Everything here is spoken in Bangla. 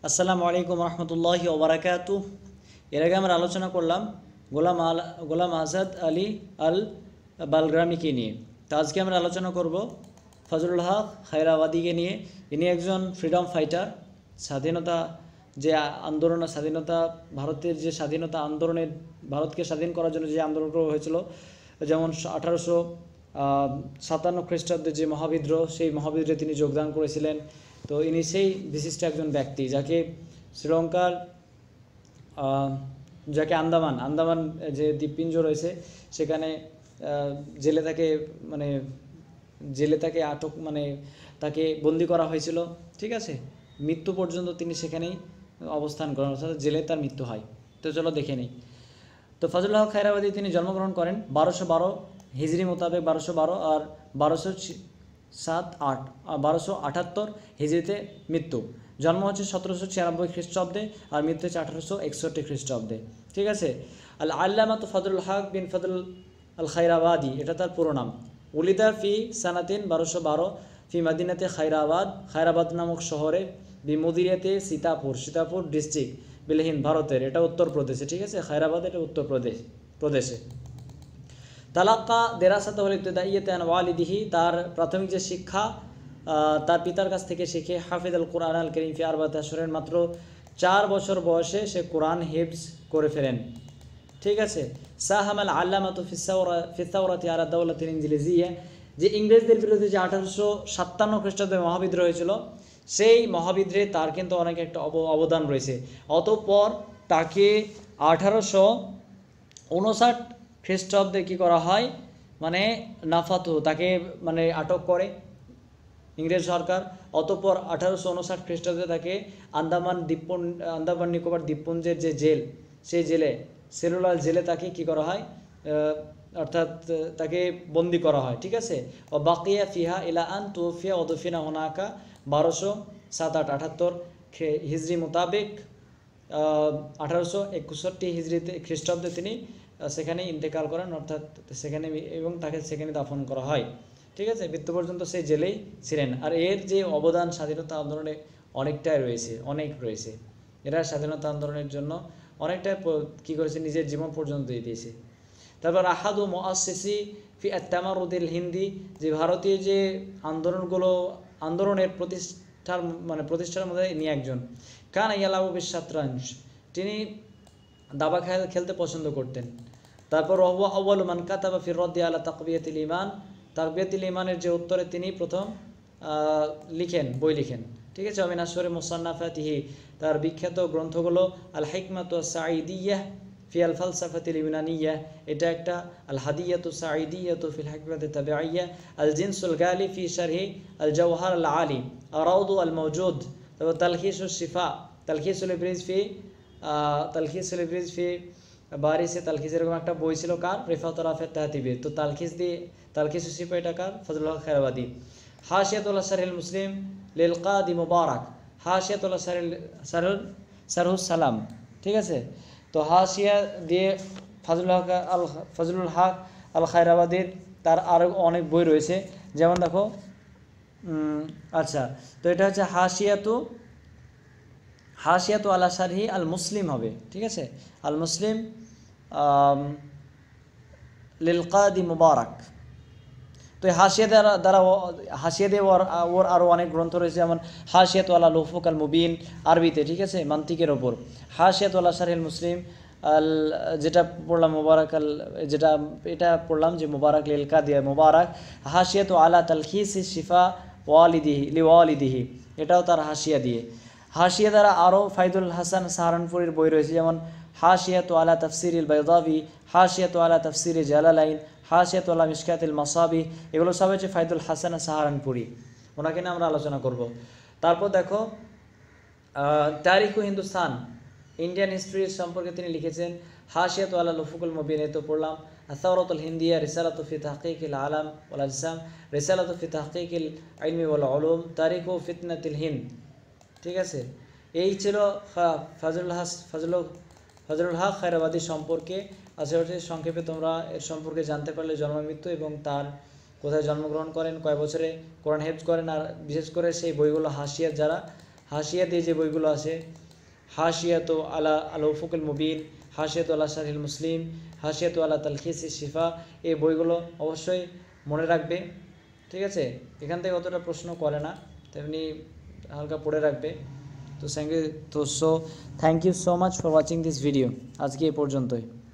আসসালামু আলাইকুম রহমতুল্লাহি ওয়া বারাকাতুহু। এর আগে আমরা আলোচনা করলাম গোলাম আজাদ আলী আল বালগ্রামিকে নিয়ে। তো আজকে আমরা আলোচনা করব ফজলুল হক খায়রাবাদীকে নিয়ে। ইনি একজন ফ্রিডম ফাইটার, স্বাধীনতা যে আন্দোলন, স্বাধীনতা ভারতের যে স্বাধীনতা আন্দোলনের, ভারতকে স্বাধীন করার জন্য যে আন্দোলন হয়েছিল, যেমন 1857 খ্রিস্টাব্দে যে মহাবিদ্রোহ, সেই মহাবিদ্রোহে তিনি যোগদান করেছিলেন। তো ইনি সেই বিশিষ্ট একজন ব্যক্তি যাকে শ্রীলঙ্কার যাকে আন্দামান যে দ্বীপপুঞ্জ রয়েছে সেখানে জেলে তাকে আটক তাকে বন্দি করা হয়েছিল। ঠিক আছে, মৃত্যু পর্যন্ত তিনি সেখানেই অবস্থান করেন, অর্থাৎ জেলে তার মৃত্যু হয়। তো চলো দেখে নিই। তো ফজলুল হক খায়রাবাদী তিনি জন্মগ্রহণ করেন 1212 হিজরি মোতাবেক, 1212 আর 1278 হিজরিতে মৃত্যু। জন্ম হচ্ছে 1796 খ্রিস্টাব্দে আর মৃত্যু হচ্ছে 1861 খ্রিস্টাব্দে। ঠিক আছে। আল আল্লামা ফজলুল হক বিন ফজল আল খায়রাবাদী, এটা তার পুরো নাম। উলিদা ফি সানাতিন 1212 ফি মাদিনাতে খায়রাবাদ নামক শহরে বিমুদিরিয়াতে সীতাপুর ডিস্ট্রিক্ট বিলহিন, ভারতের, এটা উত্তরপ্রদেশে। ঠিক আছে, খায়রাবাদ এটা উত্তরপ্রদেশে। তালাক্কা দেরাসাত ওয়াল ইবতিদাইয়াত আন ওয়ালিদিহি, তার প্রাথমিক যে শিক্ষা তার পিতার কাছ থেকে শিখে। হাফিজ আল কুরআন আল করিম ফি আরবাতি আশহুরিন, মাত্র 4 বছর বয়সে সে কোরআন হিফজ করে ফেলেন। ঠিক আছে। সাহাম আল আল্লামাতু ফি সাওরাতি আলা দাওলাতিল ইনজিলিজিয়া, যে ইংরেজদের বিরুদ্ধে যে 1857 খ্রিস্টাব্দে মহাবিদ্রোহ হয়েছিল, সেই মহাবিদ্রোহে তার কিন্তু অনেক একটা অবদান রয়েছে। অতঃপর তাকে 1859 খ্রিস্টাব্দে কী করা হয়, নাফাতু, তাকে আটক করে ইংরেজ সরকার। অতঃপর 1859 খ্রিস্টাব্দে তাকে আন্দামান নিকোবর দ্বীপপুঞ্জের যে জেল, সেই জেলে, সেলুলার জেলে তাকে কী করা হয়, অর্থাৎ তাকে বন্দি করা হয়। ঠিক আছে। ও বাকিয়া ফিহা ইলা আন তুফিয়া ওদফিনা হোনাকা 1207-78 হিজরি মোতাবেক 1861 হিজরিতে খ্রিস্টাব্দে তিনি সেখানে ইন্তেকাল করেন, অর্থাৎ সেখানে, এবং তাকে সেখানে দাফন করা হয়। ঠিক আছে, মৃত্যু পর্যন্ত সেই জেলেই ছিলেন। আর এর যে অবদান স্বাধীনতা আন্দোলনে অনেকটাই রয়েছে। এরা স্বাধীনতা আন্দোলনের জন্য অনেকটাই কী করেছে, নিজের জীবন পর্যন্ত দিয়ে দিয়েছে। তারপর আহাদু মুআসসিসি ফি আত-তামারুদিল হিন্দি, যে ভারতীয় যে আন্দোলনের প্রতিষ্ঠার মধ্যে ইনি একজন। কানা ইয়ালাবু বিশ-শাতরাঞ্জ, তিনি দাবা খেলতে পছন্দ করতেন। তারপর আউয়ালু মান কাতাবা ফি রাদ্দি আলা তাকবিয়াতিল ঈমান, তাকবিয়াতুল ঈমানের যে উত্তরে তিনি প্রথম বই লিখেন। ঠিক আছে। মিন আশহুরি মুসান্নাফাতিহি, তার বিখ্যাত গ্রন্থগুলো আল হিকমাতু আস-সাঈদিয়াহ ফি আল ফালসাফাতিল ইউনানিয়া, এটা একটা। আল হাদিয়াতু সাঈদিয়াতু ফিল হিকমাতি তাবিঈয়া, আল জিনসুল গালি ফি শারহি আল জাওহার আল আলী, আরাউদু আল মাওজুদ। তারপর তালখিসুশ শিফা, তালখিসুল ইবরিজ ফি বারিসে তালখিস, এরকম একটা বই ছিল কার, রিফাত রাফিত তাহতিবি। তো তালখিসুশ শিফা এটা কার, ফজলুল হক খায়রাবাদী। হাশিয়াতুল শারহুল মুসলিম লিল কাদি মুবারাক, হাশিয়াতুল শারহুস সালাম। ঠিক আছে। তো হাশিয়া দিয়ে ফজলুল হক আল খায়রাবাদীর তার আরও অনেক বই রয়েছে, যেমন দেখো, আচ্ছা, তো এটা হচ্ছে হাশিয়াতু আলা শারহি আল মুসলিম হবে। ঠিক আছে, আল মুসলিম লিল কাদি মুবারাক। তো হাশিয়া দিয়ে ওর আরও অনেক গ্রন্থ রয়েছে, যেমন হাশিয়াতু আলা লুফুক আল মুবিন আরবিতে। ঠিক আছে, মান্তিকের ওপর। হাশিয়াতু আলা শারহিল মুসলিম যেটা পড়লাম এটা পড়লাম যে মুবারাক লিল কাদি মুবারাক। হাশিয়াতু আলা তালখিসি শিফা ওয়ালিদিহি, এটাও তার হাশিয়া দিয়ে। হাশিয়া দ্বারা আরও ফাইদুল হাসান সাহারানপুরীর বই রয়েছে, যেমন হাশিয়াতু আলা তাফসিরিল বাইদাবি, হাশিয়াতু আলা তাফসিরি জালালাইন, হাশিয়াতু আলা মিশকাতিল মাসাবি, এগুলো সব হচ্ছে ফাইদুল হাসান সাহারানপুরি, ওনাকে নিয়ে আমরা আলোচনা করব। তারপর দেখো, তারিখু হিন্দুস্তান, ইন্ডিয়ান হিস্ট্রি সম্পর্কে তিনি লিখেছেন। হাশিয়াতু আলা লুফুকুল মুবিন, তো পড়লাম। আস-সাওরাতুল হিন্দিয়া, রিসালাতু ফি তাহকিকিল আলাম ওয়াল আজসাম, রিসালাতু ফি তাহকিকিল ইলমি ওয়াল উলুম, তারিখু ফিতনাতিল হিন্দ। ঠিক আছে, এই ছিল ফজলুল হক খায়রাবাদী সম্পর্কে। আশা করছি সংক্ষেপে তোমরা এর সম্পর্কে জানতে পারলে, জন্ম মৃত্যু এবং তার কোথায় জন্মগ্রহণ করেন, কয় বছরে কোরআন হেফজ করেন, আর বিশেষ করে সেই বইগুলো হাশিয়ার যারা হাসিয়াতে যে বইগুলো আছে, হাসিয়াতু আলা আল উফুকুল মুবিন, হাসিয়াতু আলা শারহিল মুসলিম, হাসিয়াতু আলা তালখিস শিফা, এই বইগুলো অবশ্যই মনে রাখবে, ঠিক আছে। এখান থেকে অতটা প্রশ্ন করে না, তেমনি হালকা পড়ে রাখবে। তো thank you so much for watching this video. আজকে এই পর্যন্তই।